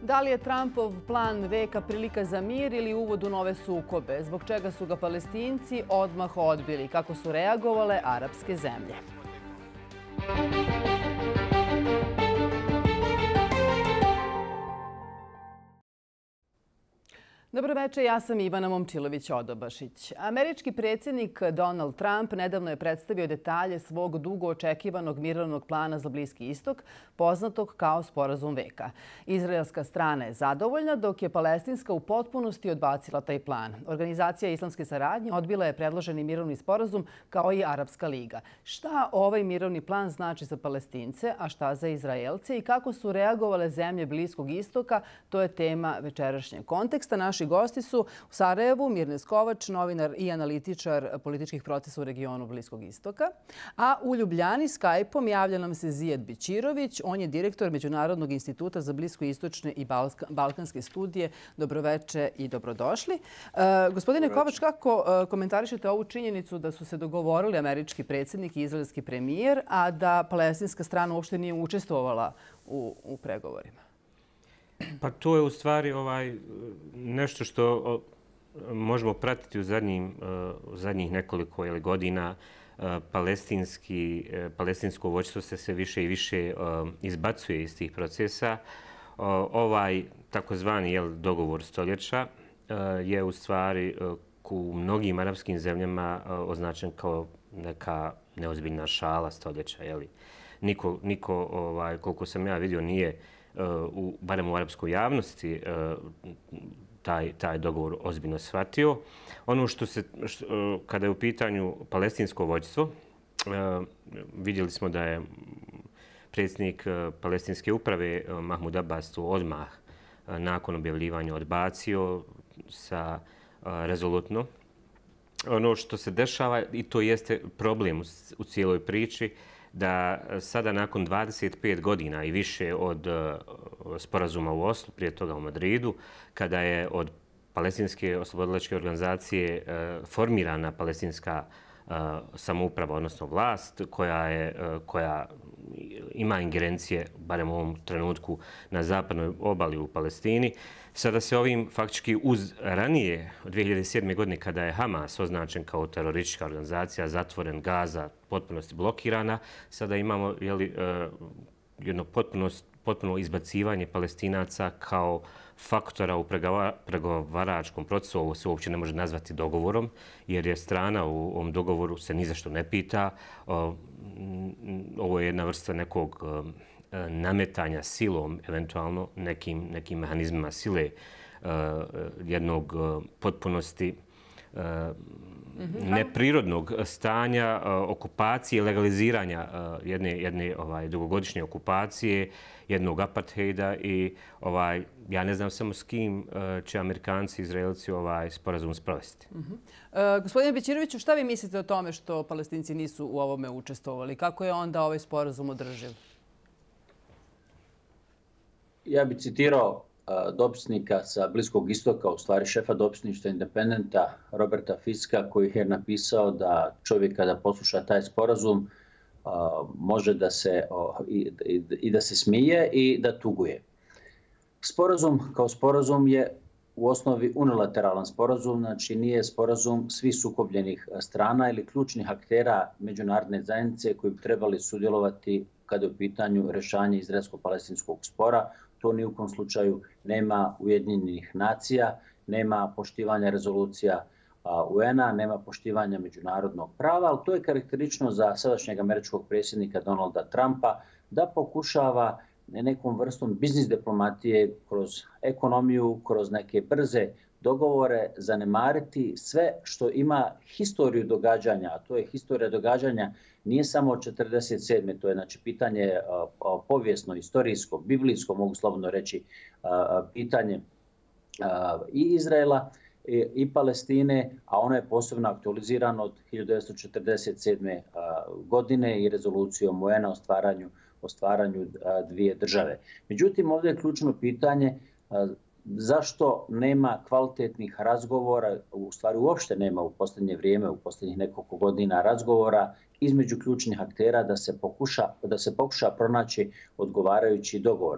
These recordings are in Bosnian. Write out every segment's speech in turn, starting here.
Da li je Trumpov plan veka prilika za mir ili uvod u nove sukobe? Zbog čega su ga Palestinci odmah odbili? Kako su reagovale arapske zemlje? Dobro večer, ja sam Ivana Momčilović-Odobašić. Američki predsjednik Donald Trump nedavno je predstavio detalje svog dugo očekivanog mirovnog plana za Bliski istok, poznatog kao sporazum veka. Izraelska strana je zadovoljna, dok je palestinska u potpunosti odbacila taj plan. Organizacija islamske saradnje odbila je predloženi mirovni sporazum kao i Arapska liga. Šta ovaj mirovni plan znači za Palestince, a šta za Izraelce i kako su reagovale zemlje Bliskog istoka, to je tema večerašnjeg konteksta. Naši gosti su u Sarajevu Mirnes Kovač, novinar i analitičar političkih procesa u regionu Bliskog istoka. A u Ljubljani Skype-om javlja nam se Zijad Bećirović. On je direktor Međunarodnog instituta za bliskoistočne i balkanske studije. Dobroveče i dobrodošli. Gospodine Kovač, kako komentarišete ovu činjenicu da su se dogovorili američki predsjednik i izraelski premijer, a da palestinska strana uopšte nije učestvovala u pregovorima? Pa to je u stvari nešto što možemo pratiti u zadnjih nekoliko godina. Palestinsko vođstvo se sve više i više izbacuje iz tih procesa. Ovaj takozvani dogovor stoljeća je u stvari u mnogim arapskim zemljama označen kao neka neozbiljna šala stoljeća. Niko, koliko sam ja vidio, nije barem u arapskoj javnosti taj dogovor ozbiljno shvatio. Ono kada je u pitanju palestinsko vođstvo, vidjeli smo da je predsjednik palestinske uprave Mahmud Abbas to odmah nakon objavljivanja odbacio rezolutno. Ono što se dešava, i to jeste problem u cijeloj priči, da sada nakon 25 godina i više od sporazuma u Oslu, prije toga u Madridu, kada je od palestinske oslobodilačke organizacije formirana palestinska samouprava, odnosno vlast, koja ima ingerencije, barem u ovom trenutku, na zapadnoj obali u Palestini. Sada se ovim faktički uz ranije, od 2007. godine, kada je Hamas označen kao teroristička organizacija, zatvoren, Gaza potpunosti blokirana, sada imamo jedno potpuno izbacivanje Palestinaca kao faktora u pregovaračkom procesu. Ovo se uopće ne može nazvati dogovorom, jer je strana u ovom dogovoru se ni za što ne pita. Ovo je jedna vrsta nekog nametanja silom, eventualno nekim mehanizmima sile, jednog potpunosti neprirodnog stanja, okupacije, legaliziranja jedne dugogodišnje okupacije, jednog apartheida i ja ne znam samo s kim će Amerikanci i Izraelci ovaj sporazum sprovesti. Gospodine Bećiroviću, šta vi mislite o tome što Palestinci nisu u ovome učestvovali? Kako je onda ovaj sporazum održiv? Ja bih citirao dopisnika sa Bliskog istoka, u stvari šefa dopisništva Independenta Roberta Fiska, koji je napisao da čovjek kada posluša taj sporazum može da se smije i da tuguje. Sporazum kao sporazum je u osnovi unilateralan sporazum, znači nije sporazum svih sukobljenih strana ili ključnih aktera međunarodne zajednice koji bi trebali sudjelovati kada je u pitanju rješavanja izraelsko-palestinskog spora. To ni u kom slučaju nema Ujedinjenih nacija, nema poštivanja rezolucija UN-a, nema poštivanja međunarodnog prava, ali to je karakteristično za sadašnjeg američkog predsjednika Donalda Trumpa da pokušava nekom vrstom biznis diplomatije kroz ekonomiju, kroz neke brze dogovore zanemariti sve što ima historiju događanja, a to je historija događanja nije samo od 1947. To je znači pitanje povijesno, historijsko, biblijsko, mogu slobodno reći, pitanje i Izraela i Palestine, a ono je posebno aktualizirano od 1947. godine i rezolucijom UN-a o stvaranju dvije države. Međutim, ovdje je ključno pitanje zašto nema kvalitetnih razgovora, u stvari uopšte nema u posljednje vrijeme, u posljednjih nekoliko godina razgovora između ključnih aktera da se pokuša pronaći odgovarajući dogovor.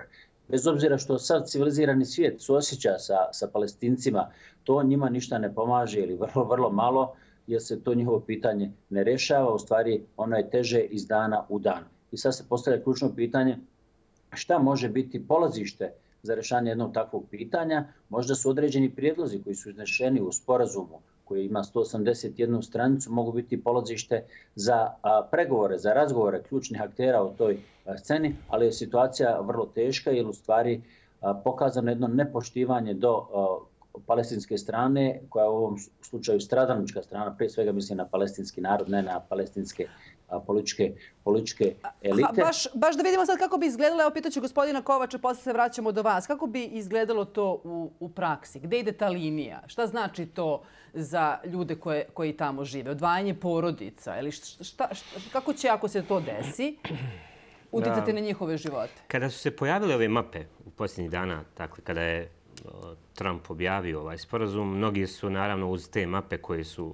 bez obzira što sad civilizirani svijet suosjeća sa Palestincima, to njima ništa ne pomaže ili vrlo malo, jer se to njihovo pitanje ne rješava. U stvari ono je teže iz dana u dan. I sad se postavlja ključno pitanje šta može biti polazište za rješavanje jednog takvog pitanja. Možda su određeni prijedlozi koji su iznešeni u sporazumu koji ima 181 stranicu, mogu biti polazište za pregovore, za razgovore ključnih aktera u toj sceni, ali je situacija vrlo teška jer u stvari pokazano jedno nepoštivanje do palestinske strane, koja je u ovom slučaju stradalnička strana, prije svega mislim na palestinski narod, ne na palestinske političke elite. Baš da vidimo sad kako bi izgledalo, evo pitaću gospodina Kovača, posle se vraćamo do vas, kako bi izgledalo to u praksi? Gde ide ta linija? Šta znači to za ljude koji tamo žive? Odvajanje porodica? Ili kako će, ako se to desi, uticati na njihove živote? Kada su se pojavile ove mape u posljednjih dana, dakle kada je Trump objavio ovaj sporazum, mnogi su naravno uz te mape koje su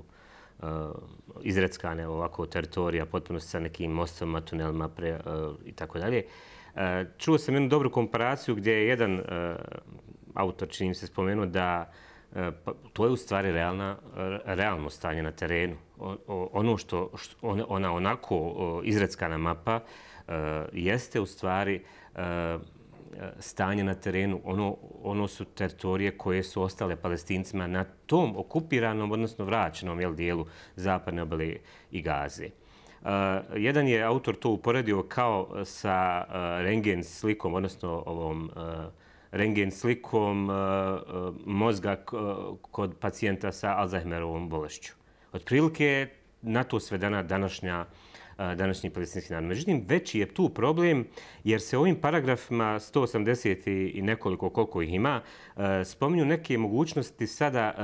izreckane ovako teritorija, potpuno sa nekim mostovima, tunelima i tako dalje. Čuo sam jednu dobru komparaciju gdje je jedan autor, čini mi se, spomenuo da to je u stvari realno stanje na terenu. Ono što ona onako izreckana mapa jeste u stvari stanje na terenu. Ono su teritorije koje su ostale Palestincima na tom okupiranom, odnosno vraćenom dijelu zapadne obale i Gaze. Jedan je autor to uporedio kao sa rendgen slikom, odnosno ovom rendgen slikom mozga kod pacijenta sa Alzheimerovom bolešću. Otprilike na to svedena današnji palestinski narod. Međutim, veći je tu problem jer se ovim paragrafima 180 i nekoliko koliko ih ima spominju neke mogućnosti sada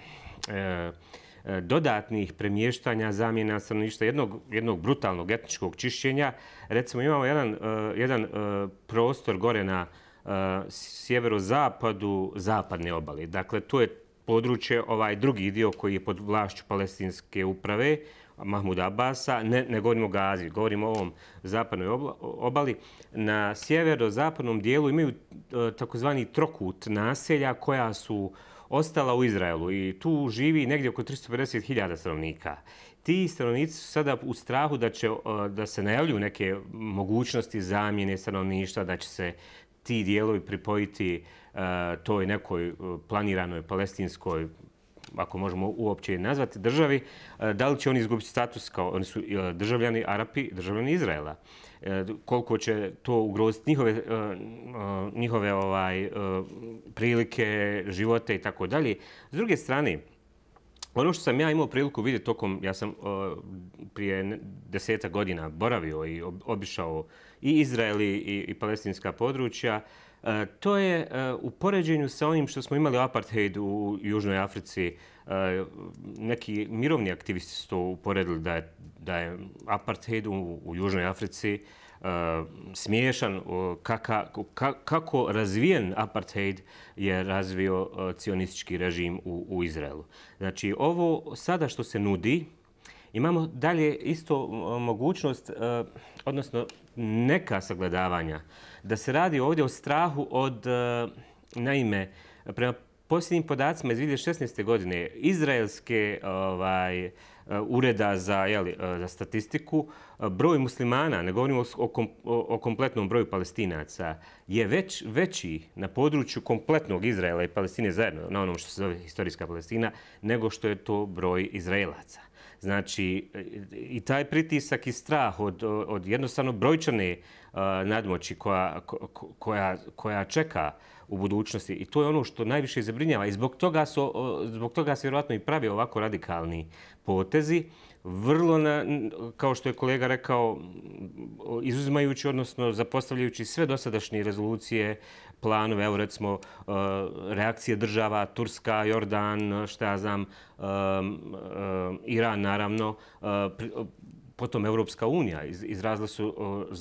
dodatnih premještanja, zamjena stanovništva, jednog brutalnog etničkog čišćenja. Recimo imamo jedan prostor gore na sjeverozapadu zapadne obale. Dakle, to je područje, ovaj drugi dio koji je pod vlašću palestinske uprave, Mahmuda Abasa, ne govorimo o Gazi, govorimo o ovom zapadnoj obali. Na sjeverozapadnom dijelu imaju takozvani trokut naselja koja su ostala u Izraelu i tu živi negdje oko 350.000 stanovnika. Ti stanovnici su sada u strahu da se najavljuju neke mogućnosti zamjene stanovništva, da će se ti dijelovi pripojiti toj nekoj planiranoj palestinskoj, ako možemo uopće nazvati, državi. Da li će oni izgubiti status kao oni su državljani Arapi, državljani Izraela? Koliko će to ugroziti njihove prilike, živote i tako dalje. S druge strane, ono što sam ja imao priliku vidjeti ja sam prije 10 godina boravio i obišao i Izrael i palestinska područja, to je u poređenju sa onim što smo imali apartheid u Južnoj Africi. Neki mirovni aktivisti su to uporedili da je apartheid u Južnoj Africi smiješan, kako razvijen apartheid je razvio cionistički režim u Izraelu. Znači, ovo sada što se nudi, imamo dalje isto mogućnost, odnosno neka sagledavanja, da se radi ovdje o strahu od, naime, prema posljednjim podacima iz 2016. godine, izraelske ureda za statistiku, broj muslimana, ne govorimo o kompletnom broju Palestinaca, je veći na području kompletnog Izraela i Palestine zajedno, na onom što se zove historijska Palestina, nego što je to broj Izraelaca. Znači, i taj pritisak i strah od jednostavno brojčane nadmoći koja čeka u budućnosti. I to je ono što najviše zabrinjava. I zbog toga se vjerojatno i pravi ovako radikalni potezi. Vrlo, kao što je kolega rekao, izuzimajući, odnosno zapostavljajući sve dosadašnje rezolucije, planove, evo recimo reakcije država, Turska, Jordan, šta ja znam, Iran naravno, potom Europska unija izrazila su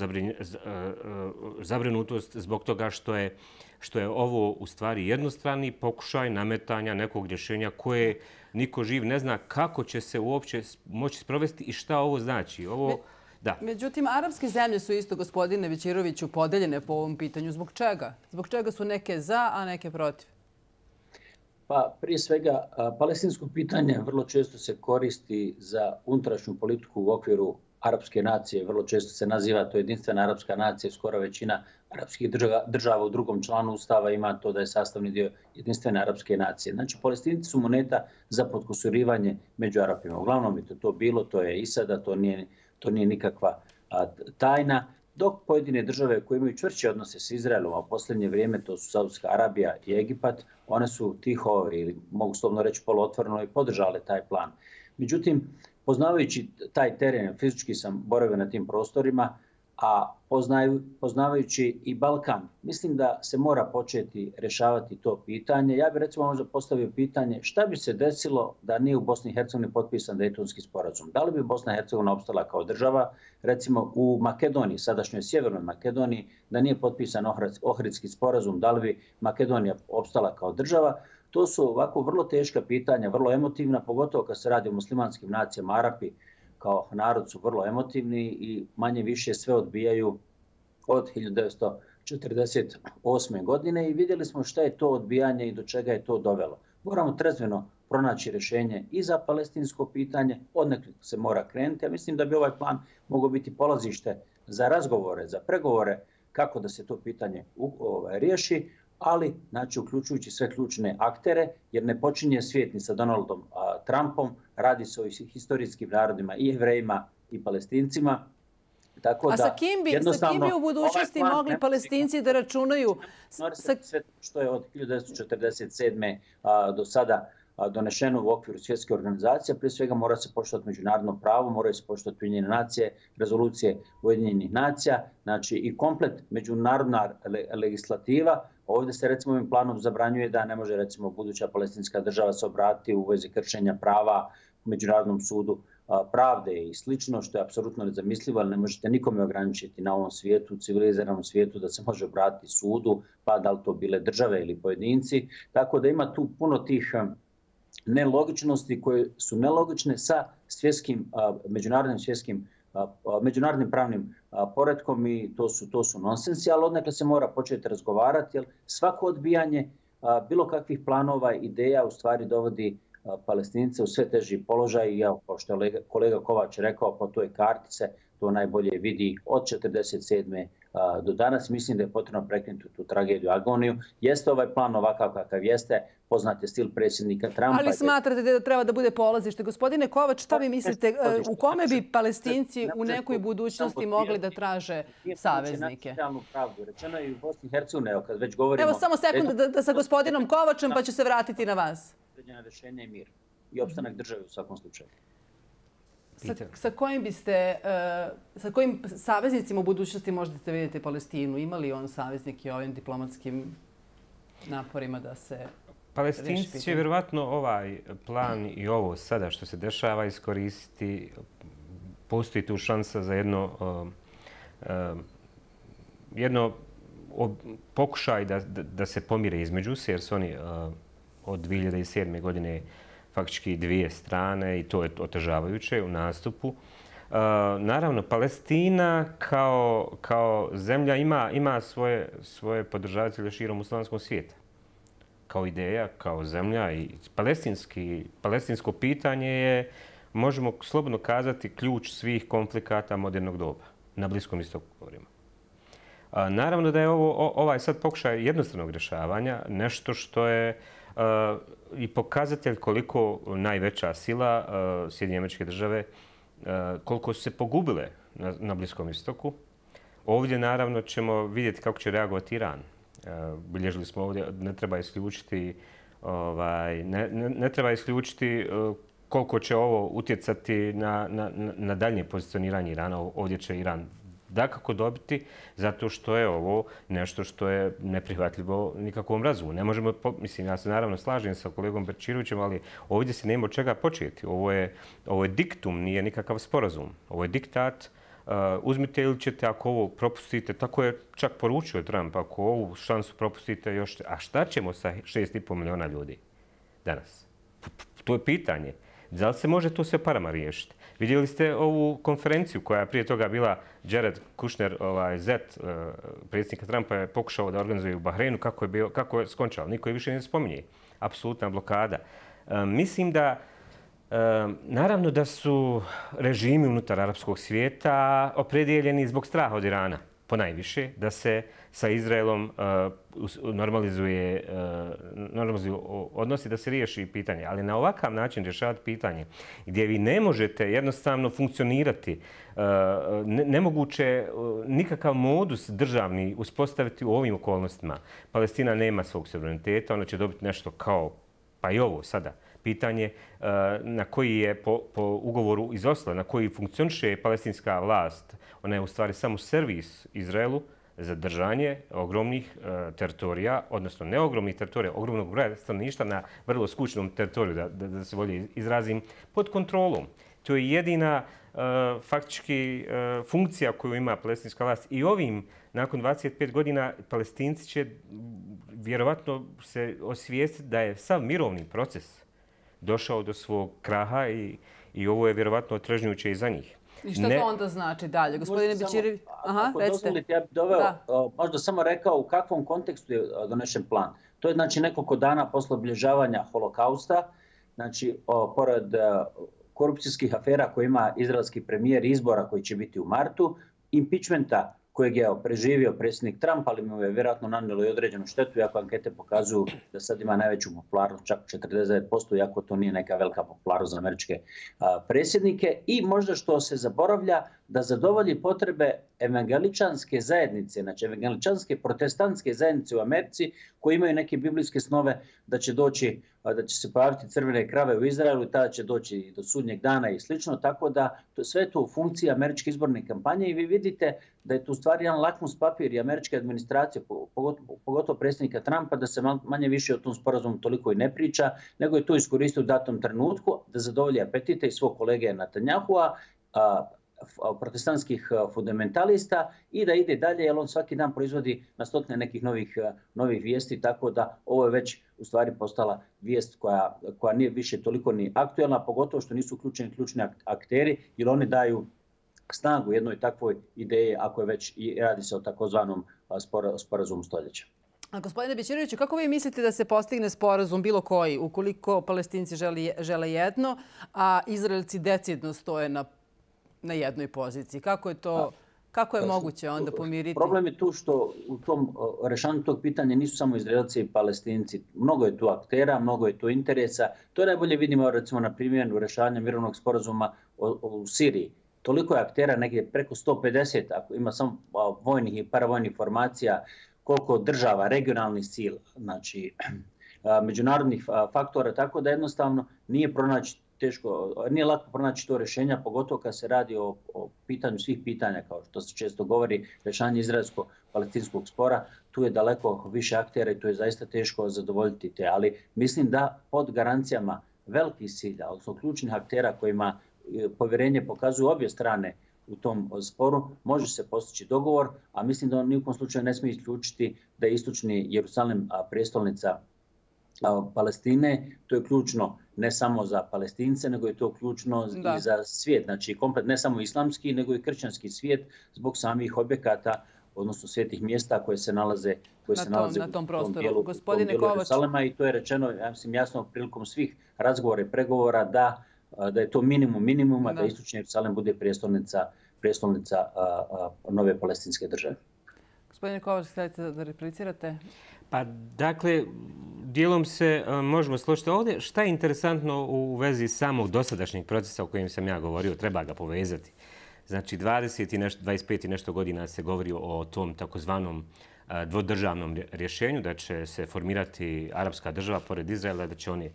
zabrinutost zbog toga što je ovo u stvari jednostrani pokušaj nametanja nekog rješenja koje niko živ ne zna kako će se uopće moći sprovesti i šta ovo znači. Da. Međutim, arapske zemlje su isto, gospodine Bećiroviću, podeljene po ovom pitanju. Zbog čega? Zbog čega su neke za, a neke protiv? Pa prije svega, palestinsko pitanje vrlo često se koristi za unutrašnju politiku u okviru arapske nacije. Vrlo često se naziva to jedinstvena arapska nacija. Skoro većina arapskih država u drugom članu ustava ima to da je sastavni dio jedinstvene arapske nacije. Znači, Palestinci su moneta za potkusurivanje među Arapima. Uglavnom je to bilo, to je i sada, to nije nikakva tajna. Dok pojedine države koje imaju čvršće odnose s Izraelom, a u posljednje vrijeme to su Saudijska Arabija i Egipat, one su tiho ili mogu slobodno reći poluotvoreno i podržale taj plan. Međutim, poznavajući taj teren, fizički sam boravio na tim prostorima, a poznavajući i Balkan, mislim da se mora početi rješavati to pitanje. Ja bih recimo možda postavio pitanje šta bi se desilo da nije u Bosni i Hercegovini potpisan Dejtonski sporazum. Da li bi Bosna i Hercegovina opstala kao država? Recimo u Makedoniji, sadašnjoj Sjevernoj Makedoniji, da nije potpisan Ohridski sporazum, da li bi Makedonija opstala kao država? To su ovako vrlo teška pitanja, vrlo emotivna, pogotovo kad se radi o muslimanskim nacijama. Arapi kao narod su vrlo emotivni i manje više sve odbijaju od 1948. godine i vidjeli smo šta je to odbijanje i do čega je to dovelo. Moramo trezveno pronaći rješenje i za palestinsko pitanje, odnekle se mora krenuti. Ja mislim da bi ovaj plan mogao biti polazište za razgovore, za pregovore kako da se to pitanje riješi, ali znači uključujući sve ključne aktere, jer ne počinje svijet ni sa Donaldom Trumpom, radi se o historijskim narodima i Jevrejima i Palestincima. Tako a sa kim bi u budućnosti mogli Palestinci da računaju? Sve što je od 1947. Do sada donešeno u okviru svjetske organizacije, prije svega mora se poštovati međunarodno pravo, moraju se poštovati Ujedinjene nacije, rezolucije Ujedinjenih nacija, znači i komplet međunarodna legislativa. Ovdje se recimo ovim planom zabranjuje da ne može recimo buduća palestinska država se obratiti u vezi kršenja prava u Međunarodnom sudu pravde i slično, što je apsolutno nezamislivo, ali ne možete nikome ograničiti na ovom svijetu, civiliziranom svijetu, da se može obratiti sudu, pa da li to bile države ili pojedinci. Tako da ima tu puno tih nelogičnosti koje su nelogične sa međunarodnim pravnim poretkom i to su nonsensi, ali odnekle se mora početi razgovarati, jer svako odbijanje bilo kakvih planova, ideja u stvari dovodi Palestince u sve teži položaj i kao što je kolega Kovač rekao, po toj karti se to najbolje vidi od 1947. Do danas. Mislim da je potrebno prekinuti tu tragediju, agoniju. Jeste ovaj plan ovakav kakav jeste, poznat je stil predsjednika Trumpa. Ali smatrate da treba da bude polazište. Gospodine Kovač, šta vi mislite, u kome bi Palestinci u nekoj budućnosti mogli da traže saveznike? Rečeno je i u Bosni i Hercegovini, kad već govorimo... Evo samo sekund da sa gospodinom Kovačem pa će se vratiti na vas. Rješenje je mir i opstanak države u svakom slučaju. Sa kojim saveznicima u budućnosti možete vidjeti Palestinu? Ima li on saveznike ovim diplomatskim naporima da se reši pitanje? Palestinci će vjerovatno ovaj plan i ovo sada što se dešava iskoristiti. Postoji tu šansa za jedno pokušaj da se pomire između se, jer su oni od 2007. godine faktički dvije strane i to je otežavajuće u nastupu. Naravno, Palestina kao zemlja ima svoje podržavatelje širom muslimanskog svijeta. Kao ideja, kao zemlja i palestinsko pitanje je, možemo slobodno kazati, ključ svih konflikata modernog doba. Na Bliskom istoku govorimo. Naravno da je ovaj sad pokušaj jednostavnog rješavanja nešto što je i pokazatelj koliko najveća sila Sjedinjene Američke Države, koliko su se pogubile na Bliskom istoku. Ovdje naravno ćemo vidjeti kako će reagovati Iran. Bilježili smo ovdje, ne treba isključiti koliko će ovo utjecati na daljnje pozicioniranje Irana. Ovdje će Iran dakako dobiti, zato što je ovo nešto što je neprihvatljivo nikakvom razumu. Ne možemo, mislim, ja se naravno slažem sa kolegom Bećirovićem, ali ovdje se nema od čega početi. Ovo je diktum, nije nikakav sporazum. Ovo je diktat. Uzmite ili ćete, ako ovo propustite, tako je čak poručio Trump, ako ovu šansu propustite još... A šta ćemo sa 6,5 miliona ljudi danas? To je pitanje. Da li se može to sve parama riješiti? Vidjeli ste ovu konferenciju koja je prije toga bila Jared Kushner, zet predsjednika Trumpa, je pokušao da organizuje u Bahreinu. Kako je skončalo? Niko je više ne spominje. Apsolutna blokada. Mislim da naravno da su režimi unutar arapskog svijeta opredijeljeni zbog straha od Irana, ponajviše, da se sa Izraelom normalizuju odnosi, da se riješi pitanje. Ali na ovakav način rješavati pitanje gdje vi ne možete jednostavno funkcionirati, nemoguće nikakav modus državni uspostaviti u ovim okolnostima. Palestina nema svog suvereniteta, ona će dobiti nešto kao, pa i ovo sada, pitanje na koji je po ugovoru iz Osla, na koji funkcioniše palestinska vlast. Ona je u stvari samo servis Izraelu za držanje ogromnih teritorija, odnosno ne ogromnih teritorija, ogromnog broja stanovništva na vrlo skučnom teritoriju, da se bolje izrazim, pod kontrolom. To je jedina faktički funkcija koju ima palestinska vlast. I ovim, nakon 25 godina, Palestinci će vjerovatno se osvijestiti da je sav mirovni proces došao do svog kraha i ovo je vjerovatno otrežnjujuće i za njih. I šta to onda znači dalje? Gospodine Bećirević, ako dozvolite, ja bih doveo, možda samo rekao u kakvom kontekstu je donešen plan. To je znači nekoliko dana posle obilježavanja holokausta, znači pored korupcijskih afera koje ima izraelski premijer, izbora koji će biti u martu, impeachmenta kojeg je preživio predsjednik Trump, ali mu je vjerojatno nanijelo i određenu štetu, iako ankete pokazuju da sad ima najveću popularnost, čak 49%, iako to nije neka velika popularnost za američke predsjednike. I možda što se zaboravlja, da zadovolji potrebe evangeličanske zajednice, znači evangeličanske protestantske zajednice u Americi, koji imaju neke biblijske snove da će se pojaviti crvene krave u Izraelu i tada će doći do sudnjeg dana i slično. Tako da sve je to u funkciji američke izborne kampanje i vi vidite da je to u stvari jedan lakmus papir i američke administracije, pogotovo predsjednika Trumpa, da se manje više o tom sporazumu toliko i ne priča, nego je to iskoristio u datom trenutku da zadovolji apetite i svog kolege Netanjahua, protestantskih fundamentalista i da ide dalje, jer on svaki dan proizvodi na stotine nekih novih vijesti, tako da ovo je već u stvari postala vijest koja nije više toliko ni aktuelna, pogotovo što nisu uključeni ključni akteri, jer oni daju snagu jednoj takvoj ideji, ako je već i radi se o takozvanom sporazumu stoljeća. Gospodine Bećireviću, kako vi mislite da se postigne sporazum bilo koji, ukoliko Palestinci žele jedno, a Izraelci decidno stoje na jednoj poziciji? Kako je moguće onda pomiriti? Problem je tu što u tom rešavanju tog pitanja nisu samo Izraelci i Palestinci. Mnogo je tu aktera, mnogo je tu interesa. To najbolje vidimo recimo na primjeru rešavanja mirovnog sporazuma u Siriji. Toliko je aktera, negdje preko 150, ako ima samo vojnih i paravojnih formacija, koliko država, regionalnih sila, znači međunarodnih faktora, tako da jednostavno nije lako pronaći to rješenja, pogotovo kad se radi o pitanju svih pitanja, kao što se često govori, rješavanje izraelsko-palestinskog spora. Tu je daleko više aktera i tu je zaista teško zadovoljiti te. Ali mislim da pod garancijama velikih silja, odnosno ključnih aktera kojima povjerenje pokazuju obje strane u tom sporu, može se postići dogovor, a mislim da on ni u kom slučaju ne smije isključiti da je istočni Jerusalim prijestolnica Palestine. To je ključno ne samo za Palestince, nego je to ključno i za svijet. Znači, komplet ne samo islamski, nego i kršćanski svijet zbog samih objekata, odnosno svetih mjesta koje se nalaze na tom prostoru. Gospodine Jerusalema, i to je rečeno, ja mislim, jasno prilikom svih razgovora i pregovora da je to minimum minimuma, da istočni Jerusalim bude prijestolnica nove palestinske države. Gospodine Kovač, htjete da replicirate? Pa, dakle, dijelom se možemo složiti ovdje. Šta je interesantno u vezi samog dosadašnjeg procesa o kojem sam ja govorio, treba ga povezati. Znači, 25 i nešto godina se govori o tom takozvanom dvodržavnom rješenju, da će se formirati arapska država pored Izraela, da će oni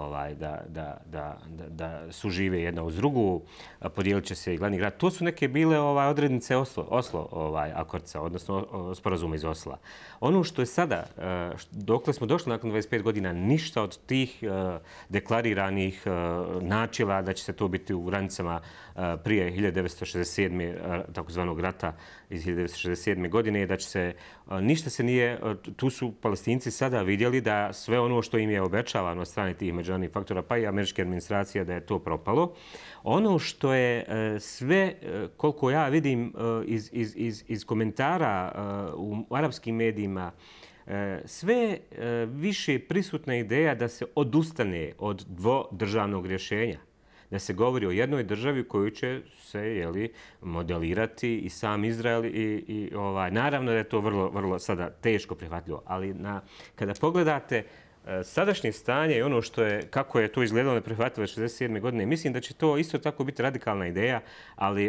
da sužive jedna uz drugu, podijelit će se i glavni grad. To su neke bile odrednice Oslo akordca, odnosno sporazuma iz Osla. Ono što je sada, dokle smo došli nakon 25 godina, ništa od tih deklariranih načela da će se to biti u granicama prije 1967. takozvanog rata iz 1967. godine, da će se Ništa se nije, tu su Palestinci sada vidjeli da sve ono što im je obećavano od strane tih međunarodnih faktora, pa i američke administracije, da je to propalo. Ono što je sve, koliko ja vidim iz komentara u arapskim medijima, sve više prisutna ideja da se odustane od dvodržavnog rješenja. Da se govori o jednoj državi koju će se modelirati i sam Izrael i naravno da je to vrlo sada teško prihvatljivo, ali kada pogledate sadašnje stanje i ono kako je to izgledalo neprihvatljivo 67. godine, mislim da će to isto tako biti radikalna ideja, ali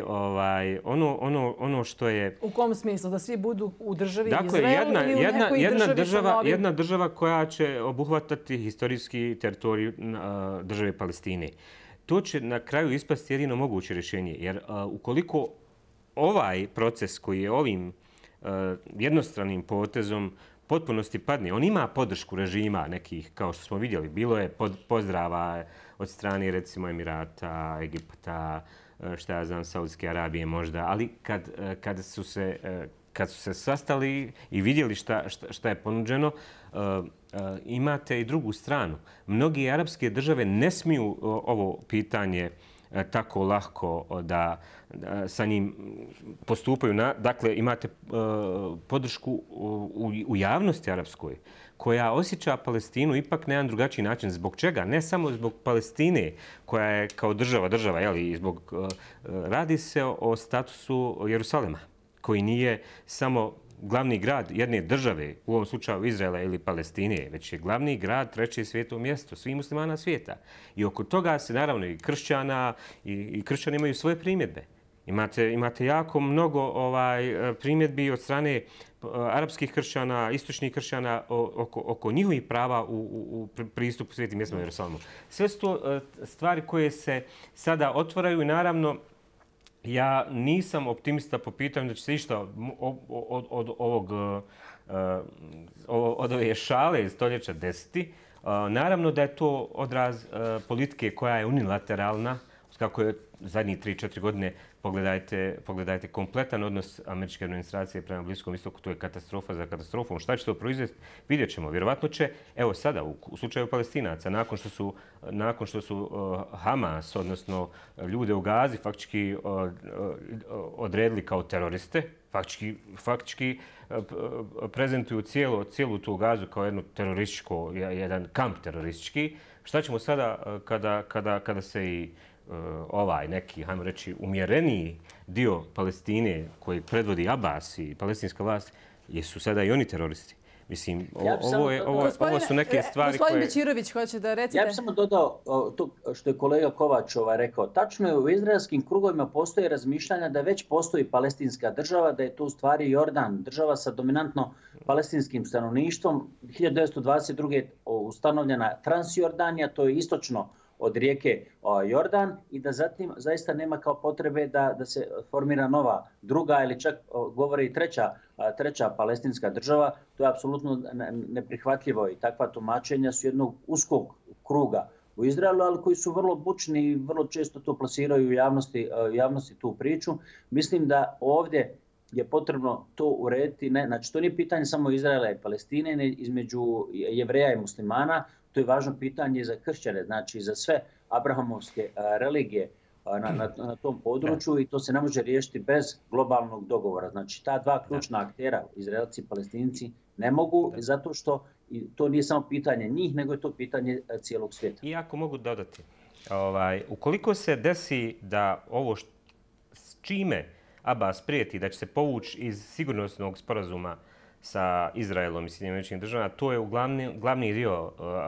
ono što je... U kom smislu? Da svi budu u državi Izrael ili u nekoj državi sa novim? Jedna država koja će obuhvatati historijski teritorij države Palestine. To će na kraju ispasti jedino moguće rješenje, jer ukoliko ovaj proces koji je ovim jednostranim potezom potpunosti padne, on ima podršku režima nekih, kao što smo vidjeli. Bilo je pozdrava od strane, recimo, Emirata, Egipta, šta ja znam, Saudijske Arabije možda, ali kad su se sastali i vidjeli šta je ponuđeno, imate i drugu stranu. Mnogi arapske države ne smiju ovo pitanje tako lahko da sa njim postupaju. Dakle, imate podršku u javnosti arapskoj koja osjeća Palestinu ipak na jedan drugačiji način. Zbog čega? Ne samo zbog Palestine koja je kao država, radi se o statusu Jerusalema koji nije samo glavni grad jedne države, u ovom slučaju Izraela ili Palestine, već je glavni grad treće svijeto mjesto svih muslimana svijeta. I oko toga se naravno i kršćana, i kršćani imaju svoje primjedbe. Imate jako mnogo primjedbi od strane arapskih kršćana, istočnih kršćana oko njihovih prava u pristupu svijetim mjestima u Jerusalimu. Sve su to stvari koje se sada otvaraju i naravno ja nisam optimista po pitanju da će se išta od ove šale iz stoljeća desiti. Naravno da je to odraz politike koja je unilateralna, kako je zadnjih 3-4 godine, pogledajte kompletan odnos američke administracije prema Bliskom istoku, to je katastrofa za katastrofom. Šta će to proizvesti? Vidjet ćemo. Vjerovatno će, evo sada, u slučaju Palestinaca, nakon što su Hamas, odnosno ljude u Gazi, faktički odredili kao teroriste, faktički prezentuju cijelu tu Gazu kao jednu terorističko, jedan kamp teroristički. Šta ćemo sada kada se i neki, hajmo reći, umjereniji dio Palestine koji predvodi Abbas i palestinska vlast, jesu sada i oni teroristi. Mislim, ovo su neke stvari koje... Gospodin Bećirović, hoće da recite... Ja bih samo dodao to što je kolega Kovač rekao. Tačno je, u izraelskim krugovima postoje razmišljanja da već postoji palestinska država, da je to u stvari Jordan, država sa dominantno palestinskim stanovništvom. 1922. ustanovljena Transjordanija, to je istočno od rijeke Jordan i da zatim zaista nema kao potrebe da se formira nova druga ili čak govori i treća palestinska država. To je apsolutno neprihvatljivo i takva tumačenja su jednog uskog kruga u Izraelu, ali koji su vrlo bučni i vrlo često to plasiraju u javnosti tu priču. Mislim da ovdje je potrebno to urediti. Znači, to nije pitanje samo Izraela i Palestine, ne između Jevreja i muslimana. To je važno pitanje za kršćane, znači za sve abrahamovske religije na tom području i to se ne može riješiti bez globalnog dogovora. Znači, ta dva ključna aktera, Izraelci i Palestinci, ne mogu zato što to nije samo pitanje njih, nego je to pitanje cijelog svijeta. I ako mogu dodati, ukoliko se desi da ovo s čime Abbas prijeti da će se povući iz sigurnosnog sporazuma sa Izraelom i Sjedinjenim Američkim Državama, to je glavni dio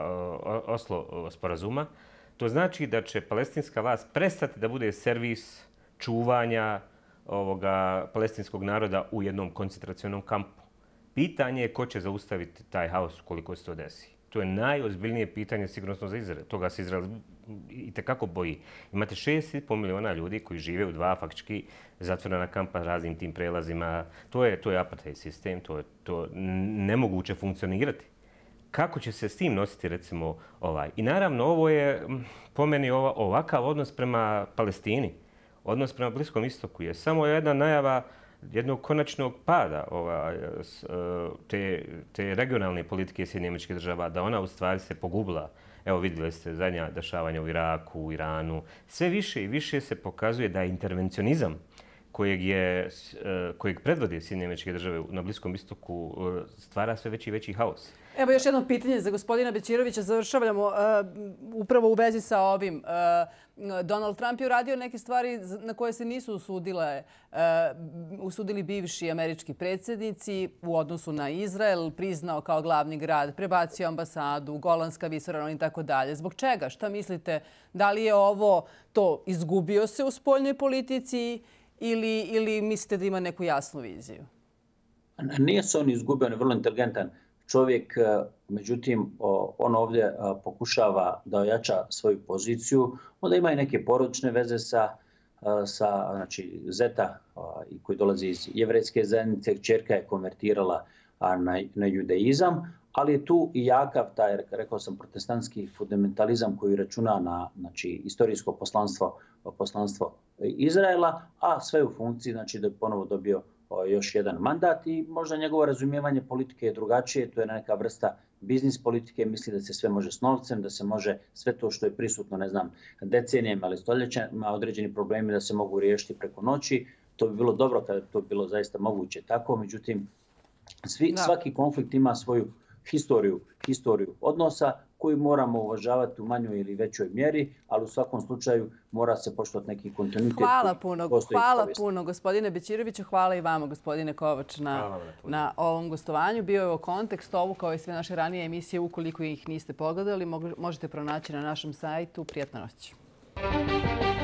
Oslo sporazuma. To znači da će palestinska vlast prestati da bude servis čuvanja palestinskog naroda u jednom koncentracionom kampu. Pitanje je ko će zaustaviti taj haos ukoliko se to desi. To je najozbiljnije pitanje sigurnosno za Izrael. Toga se Izrael itekako boji. Imate 6,5 miliona ljudi koji žive u dva faktički zatvorena kampa raznim tim prelazima. To je apartheid sistem, to je nemoguće funkcionirati. Kako će se s tim nositi, recimo, I naravno, ovo je po meni ovakav odnos prema Palestini, odnos prema Bliskom istoku je samo jedna najava jednog konačnog pada te regionalne politike Sjedinjenih Američkih Država, da ona u stvari se pogubila. Evo vidjeli ste zadnja dešavanja u Iraku, u Iranu. Sve više i više se pokazuje da je intervencionizam kojeg predvode Sjedinjene Američke Države na Bliskom istoku stvara sve veći i veći haos. Evo još jedno pitanje za gospodina Bećirovića. Završavamo upravo u vezi sa ovim. Donald Trump je uradio neke stvari na koje se nisu usudili bivši američki predsjednici u odnosu na Izrael, priznao kao glavni grad, prebacio ambasadu, Golanska visoravan i tako dalje. Zbog čega? Šta mislite? Da li je ovo to izgubio se u spoljnoj politici ili mislite da ima neku jasnu viziju? Nije se on izgubio, on je vrlo inteligentan čovjek, međutim on ovdje pokušava da ojača svoju poziciju. Onda ima i neke porodične veze sa znači, zeta koji dolazi iz jevrejske zajednice, kćerka je konvertirala na judeizam, ali je tu i jakav taj, rekao sam, protestantski fundamentalizam koji računa na znači, istorijsko poslanstvo Izraela, a sve u funkciji znači, da je ponovo dobio još jedan mandat i možda njegovo razumijevanje politike je drugačije. To je neka vrsta biznis politike, misli da se sve može s novcem, da se može sve to što je prisutno, ne znam, decenijama ili stoljećima, određeni problemi da se mogu riješiti preko noći. To bi bilo dobro kada bi to bilo zaista moguće tako, međutim svaki konflikt ima svoju historiju odnosa koju moramo uvažavati u manjoj ili većoj mjeri, ali u svakom slučaju mora se poštovati neki kontinuitet. Hvala puno gospodine Bećiroviću, hvala i vama gospodine Kovač na ovom gostovanju. Bio je ovo Kontekst, ovu kao i sve naše ranije emisije, ukoliko ih niste pogledali, možete pronaći na našem sajtu. Prijatna noć.